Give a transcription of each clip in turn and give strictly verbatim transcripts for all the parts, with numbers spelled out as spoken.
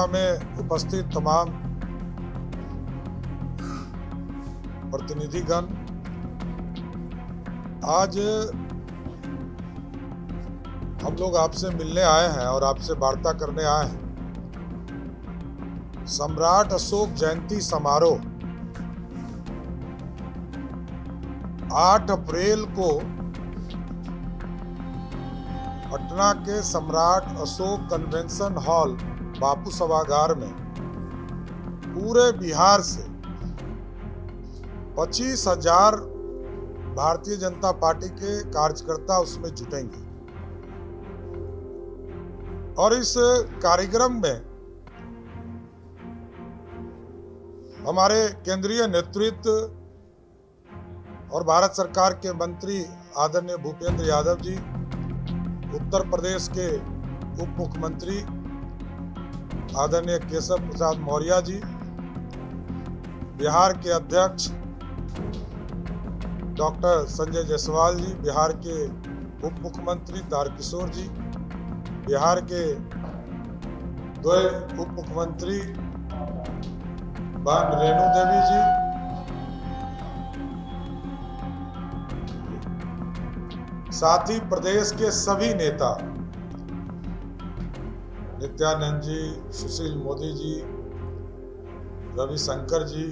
सभा में उपस्थित तमाम प्रतिनिधिगण, आज हम लोग आपसे मिलने आए हैं और आपसे वार्ता करने आए हैं। सम्राट अशोक जयंती समारोह आठ अप्रैल को पटना के सम्राट अशोक कन्वेंशन हॉल बापू सभागार में पूरे बिहार से पच्चीस हजार भारतीय जनता पार्टी के कार्यकर्ता उसमें जुटेंगे और इस कार्यक्रम में हमारे केंद्रीय नेतृत्व और भारत सरकार के मंत्री आदरणीय भूपेंद्र यादव जी, उत्तर प्रदेश के उप मुख्यमंत्री आदरणीय केशव प्रसाद मौर्य जी, बिहार के अध्यक्ष डॉक्टर संजय जायसवाल जी, बिहार के उप मुख्यमंत्री तारकिशोर जी, बिहार के दो उप मुख्यमंत्री बहन रेणु देवी जी, साथ ही प्रदेश के सभी नेता नित्यानंद जी, सुशील मोदी जी, रविशंकर जी,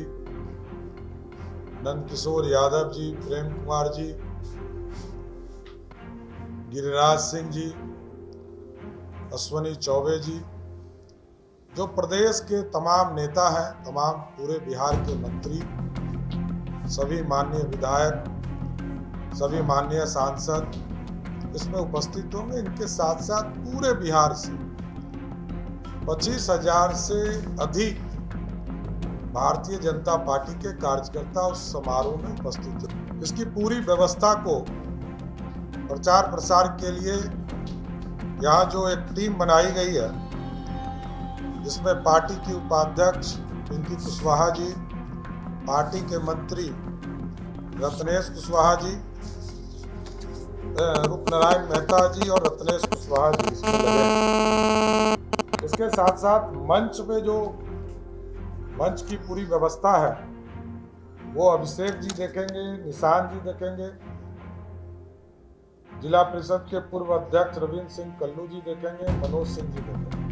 नंदकिशोर यादव जी, प्रेम कुमार जी, गिरिराज सिंह जी, अश्वनी चौबे जी, जो प्रदेश के तमाम नेता हैं, तमाम पूरे बिहार के मंत्री, सभी माननीय विधायक, सभी माननीय सांसद इसमें उपस्थित होंगे। इनके साथ साथ पूरे बिहार से पच्चीस हजार से अधिक भारतीय जनता पार्टी के कार्यकर्ता उस समारोह में उपस्थित हैं। इसकी पूरी व्यवस्था को प्रचार प्रसार के लिए यहाँ जो एक टीम बनाई गई है, जिसमें पार्टी की उपाध्यक्ष पिंकी कुशवाहा जी, पार्टी के मंत्री रत्नेश कुशवाहा जी, रूपनारायण मेहता जी और रत्नेश कुशवाहा जी इसमें लगे। इसके साथ साथ मंच पे जो मंच की पूरी व्यवस्था है वो अभिषेक जी देखेंगे, निशान जी देखेंगे, जिला परिषद के पूर्व अध्यक्ष रविंद्र सिंह कल्लू जी देखेंगे, मनोज सिंह जी देखेंगे।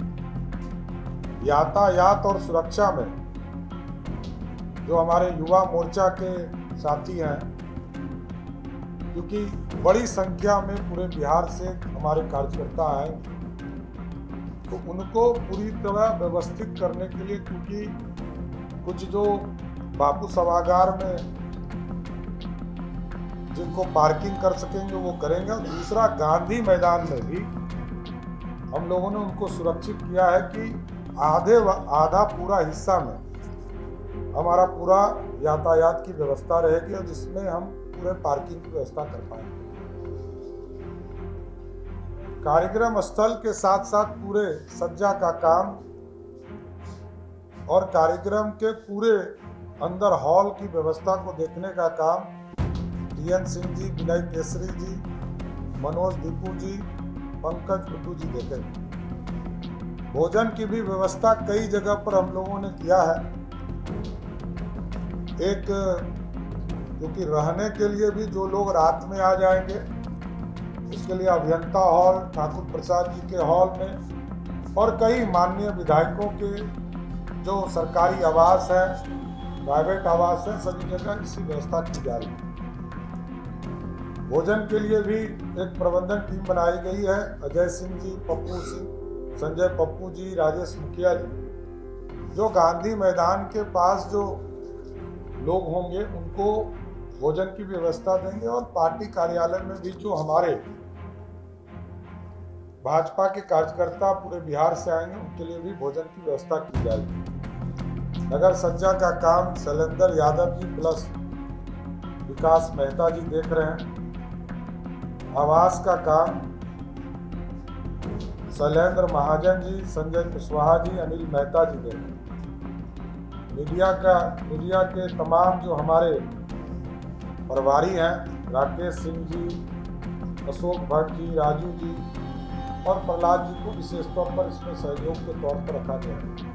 यातायात और सुरक्षा में जो हमारे युवा मोर्चा के साथी हैं, क्योंकि बड़ी संख्या में पूरे बिहार से हमारे कार्यकर्ता आएंगे, तो उनको पूरी तरह व्यवस्थित करने के लिए, क्योंकि कुछ जो बापू सभागार में जिनको पार्किंग कर सकेंगे वो करेंगे। दूसरा, गांधी मैदान में भी हम लोगों ने उनको सुरक्षित किया है कि आधे आधा पूरा हिस्सा में हमारा पूरा यातायात की व्यवस्था रहेगी और जिसमें हम पूरे पार्किंग की व्यवस्था कर पाएंगे। कार्यक्रम स्थल के साथ साथ पूरे सज्जा का काम और कार्यक्रम के पूरे अंदर हॉल की व्यवस्था को देखने का काम टीएन सिंह जी, विनय केसरी जी, मनोज दीपू जी, पंकज कुट्टू जी देखेंगे। भोजन की भी व्यवस्था कई जगह पर हम लोगों ने किया है। एक, क्योंकि रहने के लिए भी जो लोग रात में आ जाएंगे उसके लिए अभियंता हॉल, ठाकुर प्रसाद जी के हॉल में और कई माननीय विधायकों के जो सरकारी आवास है, प्राइवेट आवास है, सभी जगह इसी व्यवस्था की जा रही है। भोजन के लिए भी एक प्रबंधन टीम बनाई गई है। अजय सिंह जी, पप्पू सिंह, संजय पप्पू जी, राजेश मुखिया जी, जो गांधी मैदान के पास जो लोग होंगे उनको भोजन की व्यवस्था देंगे और पार्टी कार्यालय में भी जो हमारे भाजपा के कार्यकर्ता पूरे बिहार से आएंगे उनके लिए भी भोजन की व्यवस्था की जाएगी। नगर सज्जा का काम शैलेंद्र यादव जी प्लस विकास मेहता जी देख रहे हैं। आवास का काम शैलेंद्र महाजन जी, संजय कुशवाहा जी, अनिल मेहता जी देख रहे हैं। मीडिया का मीडिया के तमाम जो हमारे प्रभारी हैं, राकेश सिंह जी, अशोक भट्ट जी, राजू जी, और प्रहलाद जी को विशेष तौर पर इसमें सहयोग के तौर पर रखा गया है।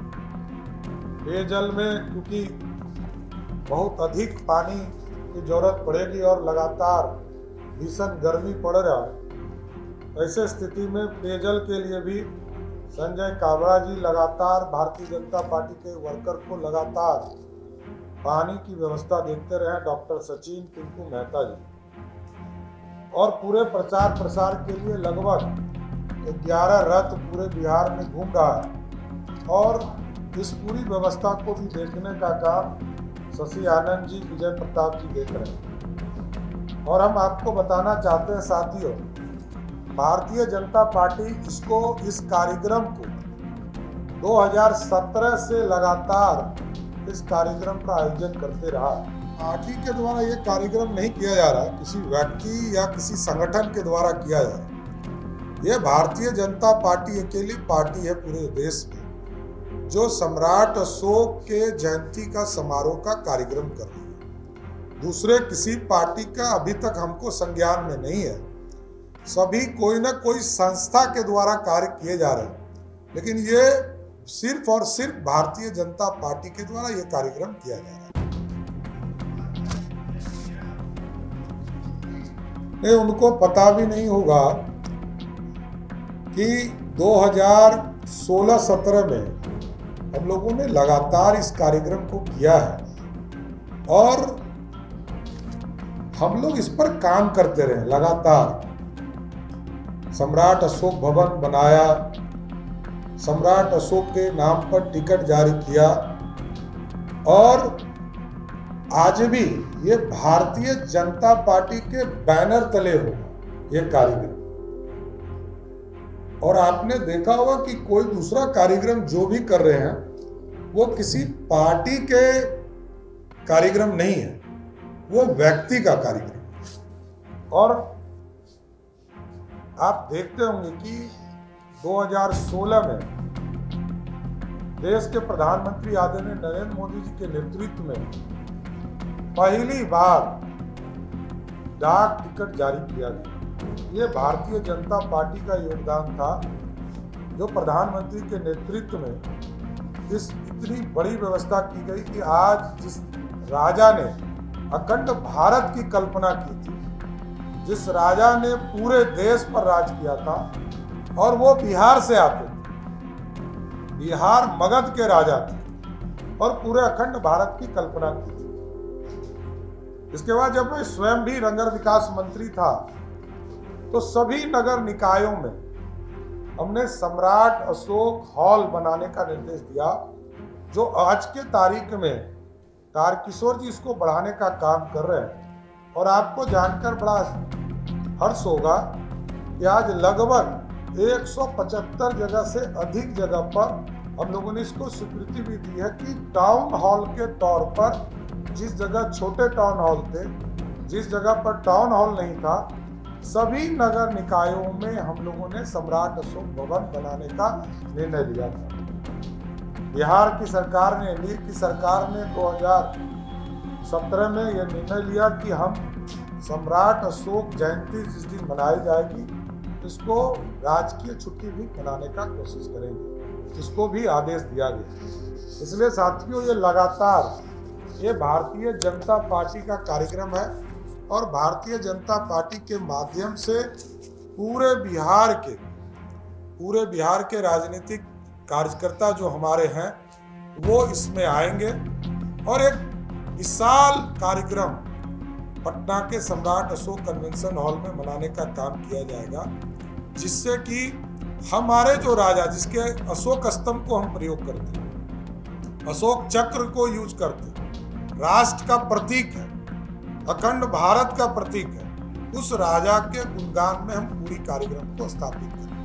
पेयजल में क्योंकि बहुत अधिक पानी की जरूरत पड़ेगी और लगातार भीषण गर्मी पड़ रहा है, ऐसे स्थिति में पेयजल के लिए भी संजय काबरा जी लगातार भारतीय जनता पार्टी के वर्कर को लगातार पानी की व्यवस्था देते रहे। डॉक्टर सचिन टिंकू मेहता जी और पूरे प्रचार प्रसार के लिए लगभग ग्यारह रथ पूरे बिहार में घूम रहा है और इस पूरी व्यवस्था को भी देखने का काम शशि आनंद जी, विजय प्रताप जी देख रहे हैं। और हम आपको बताना चाहते हैं साथियों, भारतीय जनता पार्टी इसको इस कार्यक्रम को दो हज़ार सत्रह से लगातार इस कार्यक्रम का आयोजन करते रहा। पार्टी के द्वारा ये कार्यक्रम नहीं किया जा रहा, किसी व्यक्ति या किसी संगठन के द्वारा किया जा रहा। ये भारतीय जनता पार्टी अकेली पार्टी है पूरे देश में जो सम्राट अशोक के जयंती का समारोह का कार्यक्रम कर रही है। दूसरे किसी पार्टी का अभी तक हमको संज्ञान में नहीं है। सभी कोई ना कोई संस्था के द्वारा कार्य किए जा रहे हैं, लेकिन ये सिर्फ और सिर्फ भारतीय जनता पार्टी के द्वारा ये कार्यक्रम किया जा रहा है। नहीं, उनको पता भी नहीं होगा कि दो हज़ार सोलह सत्रह में हम लोगों ने लगातार इस कार्यक्रम को किया है और हम लोग इस पर काम करते रहे लगातार। सम्राट अशोक भवन बनाया, सम्राट अशोक के नाम पर टिकट जारी किया और आज भी ये भारतीय जनता पार्टी के बैनर तले होगा ये कार्यक्रम। और आपने देखा होगा कि कोई दूसरा कार्यक्रम जो भी कर रहे हैं वो किसी पार्टी के कार्यक्रम नहीं है, वो व्यक्ति का कार्यक्रम। और आप देखते होंगे कि दो हज़ार सोलह में देश के प्रधानमंत्री आदरणीय नरेंद्र मोदी जी के नेतृत्व में पहली बार डाक टिकट जारी किया गया। ये भारतीय जनता पार्टी का योगदान था जो प्रधानमंत्री के नेतृत्व में इस इतनी बड़ी व्यवस्था की गई कि आज जिस राजा ने अखंड भारत की कल्पना की थी, जिस राजा ने पूरे देश पर राज किया था और वो बिहार से आते थे, बिहार मगध के राजा थे और पूरे अखंड भारत की कल्पना की थी। इसके बाद जब मैं स्वयं भी नगर विकास मंत्री था तो सभी नगर निकायों में हमने सम्राट अशोक हॉल बनाने का निर्देश दिया, जो आज के तारीख में तारकिशोर जी इसको बढ़ाने का काम कर रहे हैं। और आपको जानकर बड़ा हर्ष होगा कि आज लगभग एक सौ पचहत्तर जगह से अधिक जगह पर हम लोगों ने इसको स्वीकृति भी दी है कि टाउन हॉल के तौर पर जिस जगह छोटे टाउन हॉल थे, जिस जगह पर टाउन हॉल नहीं था, सभी नगर निकायों में हम लोगों ने सम्राट अशोक भवन बनाने का निर्णय लिया था। बिहार की सरकार ने, एनडीए की सरकार ने दो हज़ार सत्रह में यह निर्णय लिया कि हम सम्राट अशोक जयंती जिस दिन मनाई जाएगी इसको राजकीय छुट्टी भी मनाने का कोशिश करेंगे, इसको भी आदेश दिया गया। इसलिए साथियों, ये लगातार ये भारतीय जनता पार्टी का कार्यक्रम है और भारतीय जनता पार्टी के माध्यम से पूरे बिहार के पूरे बिहार के राजनीतिक कार्यकर्ता जो हमारे हैं वो इसमें आएंगे और एक विशाल कार्यक्रम पटना के सम्राट अशोक कन्वेंशन हॉल में मनाने का काम किया जाएगा, जिससे कि हमारे जो राजा, जिसके अशोक स्तंभ को हम प्रयोग करते हैं, अशोक चक्र को यूज करते हैं, राष्ट्र का प्रतीक है, अखंड भारत का प्रतीक है, उस राजा के गुणगान में हम पूरी कार्यक्रम को स्थापित करें।